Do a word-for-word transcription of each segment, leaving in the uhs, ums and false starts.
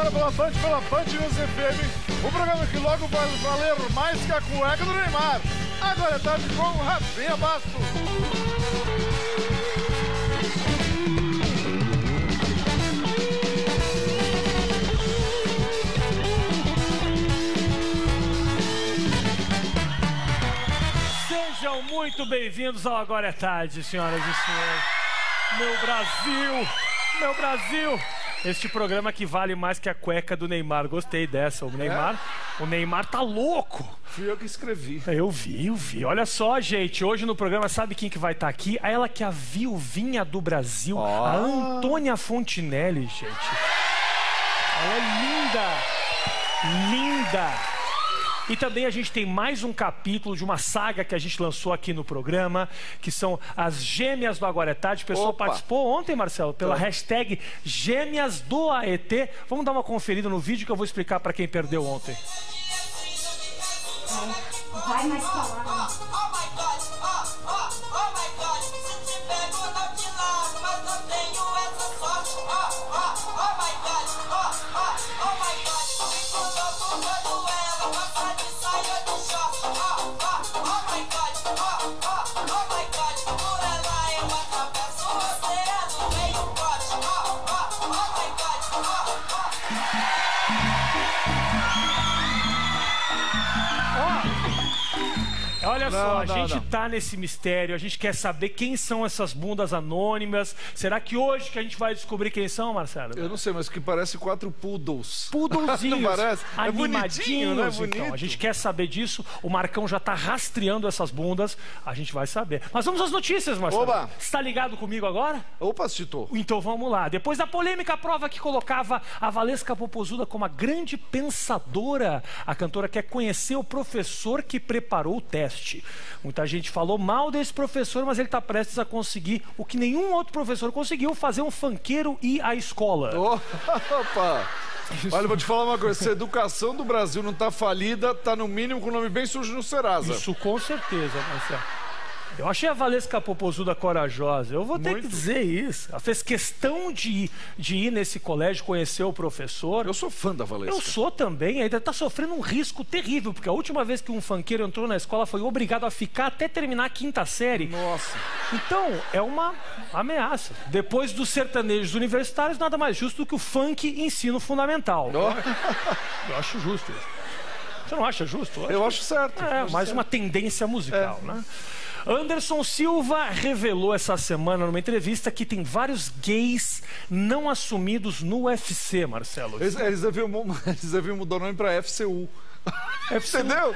agora pela Band, pela Band News F M, o programa que logo vai valer mais que a cueca do Neymar. Agora é tarde com Rafinha Bastos. Sejam muito bem-vindos ao Agora é Tarde, senhoras e senhores. Meu Brasil, meu Brasil. Este programa que vale mais que a cueca do Neymar. Gostei dessa. O Neymar, é? o Neymar tá louco. Fui eu que escrevi. Eu vi, eu vi. Olha só, gente. Hoje no programa, sabe quem que vai estar aqui? Ela que é a viuvinha do Brasil, oh. a Antônia Fontinelli, gente. Ela é linda. Linda. E também a gente tem mais um capítulo de uma saga que a gente lançou aqui no programa, que são as Gêmeas do Agora é Tarde. O pessoal Opa. participou ontem, Marcelo, pela tá. hashtag Gêmeas do A E T. Vamos dar uma conferida no vídeo que eu vou explicar para quem perdeu ontem. Vai mais pra lá. Olha não, só, a não, gente não. tá nesse mistério, a gente quer saber quem são essas bundas anônimas. Será que hoje que a gente vai descobrir quem são, Marcelo? Eu não sei, mas que parece quatro poodles. Poodlezinhos. Não parece? É bonitinho, né? Então. A gente quer saber disso, o Marcão já tá rastreando essas bundas, a gente vai saber. Mas vamos às notícias, Marcelo. Oba! Você tá ligado comigo agora? Opa, Tito. Então vamos lá. Depois da polêmica prova que colocava a Valesca Popozuda como a grande pensadora, a cantora quer conhecer o professor que preparou o teste. Muita gente falou mal desse professor, mas ele está prestes a conseguir o que nenhum outro professor conseguiu, fazer um funkeiro ir à escola. Opa! Isso. Olha, vou te falar uma coisa, se a educação do Brasil não está falida, está no mínimo com o nome bem sujo no Serasa. Isso com certeza, Marcelo. Eu achei a Valesca Popozuda corajosa, eu vou ter Muito. que dizer isso. Ela fez questão de ir, de ir nesse colégio, conhecer o professor. Eu sou fã da Valesca. Eu sou também, ainda está sofrendo um risco terrível, porque a última vez que um funkeiro entrou na escola foi obrigado a ficar até terminar a quinta série. Nossa. Então, é uma ameaça. Depois dos sertanejos universitários, nada mais justo do que o funk ensino fundamental. Oh. Eu acho justo isso. Você não acha justo? Eu acho, eu acho certo. É, acho mais certo. uma tendência musical, é. né? Anderson Silva revelou essa semana numa entrevista que tem vários gays não assumidos no U F C, Marcelo. Eles, eles, deviam, eles deviam mudar o nome para F C U. Entendeu?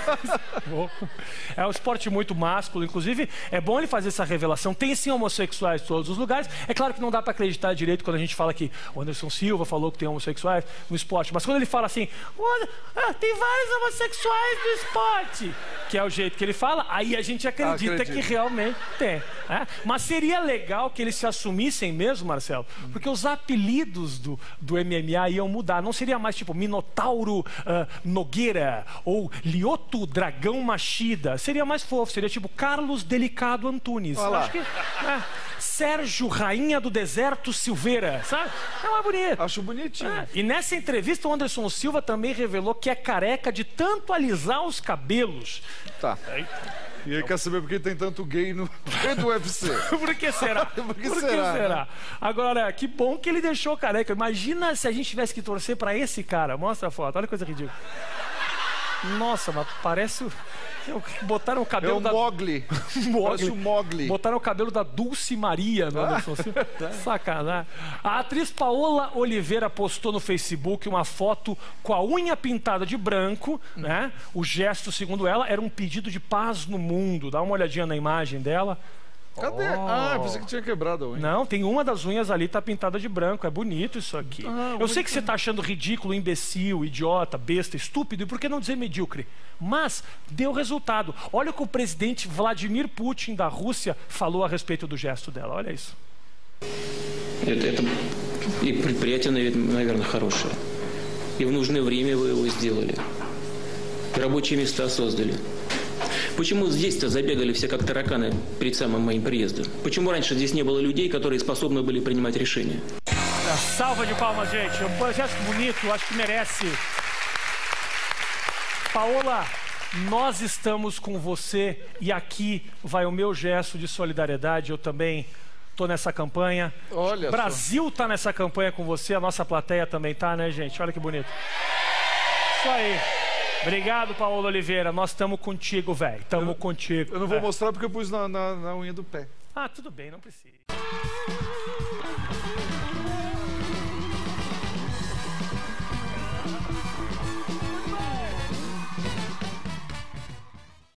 É um esporte muito másculo, inclusive é bom ele fazer essa revelação. Tem sim homossexuais em todos os lugares. É claro que não dá para acreditar direito quando a gente fala que o Anderson Silva falou que tem homossexuais no esporte, mas quando ele fala assim, ah, tem vários homossexuais no esporte, que é o jeito que ele fala, aí a gente acredita Acredito. que realmente tem. É? Mas seria legal que eles se assumissem mesmo, Marcelo, porque os apelidos do, do M M A iam mudar. Não seria mais tipo Minotauro uh, Nogueira ou Lioto Dragão Machida. Seria mais fofo, seria tipo Carlos Delicado Antunes. Acho que, é, Sérgio Rainha do Deserto Silveira, sabe? É mais bonito. Acho bonitinho. É. E nessa entrevista o Anderson Silva também revelou que é careca de tanto alisar os cabelos. Tá. Eita. E aí quer saber por que tem tanto gay no meio do U F C? Por que será? Por que por será? Que será? Agora, que bom que ele deixou careca. Imagina se a gente tivesse que torcer pra esse cara. Mostra a foto, olha que coisa ridícula. Nossa, mas parece... Botaram o cabelo é o da... Mogli. Mogli. Parece o Mogli. Botaram o cabelo da Dulce Maria no Anderson Silva. Sacanagem. A atriz Paola Oliveira postou no Facebook uma foto com a unha pintada de branco, hum. né? O gesto, segundo ela, era um pedido de paz no mundo. Dá uma olhadinha na imagem dela. Cadê? Oh. Ah, pensei que tinha quebrado a unha. Não, tem uma das unhas ali, tá pintada de branco. É bonito isso aqui. Ah, eu sei que você tá achando ridículo, imbecil, idiota, besta, estúpido, e por que não dizer medíocre? Mas deu resultado. Olha o que o presidente Vladimir Putin da Rússia falou a respeito do gesto dela. Olha isso. Это, это и предприятие, наверное, хорошее. И в нужное время вы его сделали. Рабочие места создали. Почему здесь-то забегали все как тараканы перед самым моим приездом? Почему раньше здесь не было людей, которые способны были принимать решения? Salva de palmas, gente. Um projeto bonito, acho que merece. Paola, nós estamos com você e aqui vai o meu gesto de solidariedade. Eu também estou nessa campanha. Olha, Brasil está nessa campanha com você, a nossa plateia também tá, né, gente? Olha que bonito. Isso aí. Obrigado, Paola Oliveira. Nós estamos contigo, velho. Estamos contigo. Eu não vou é. mostrar porque eu pus na, na, na unha do pé. Ah, tudo bem, não precisa.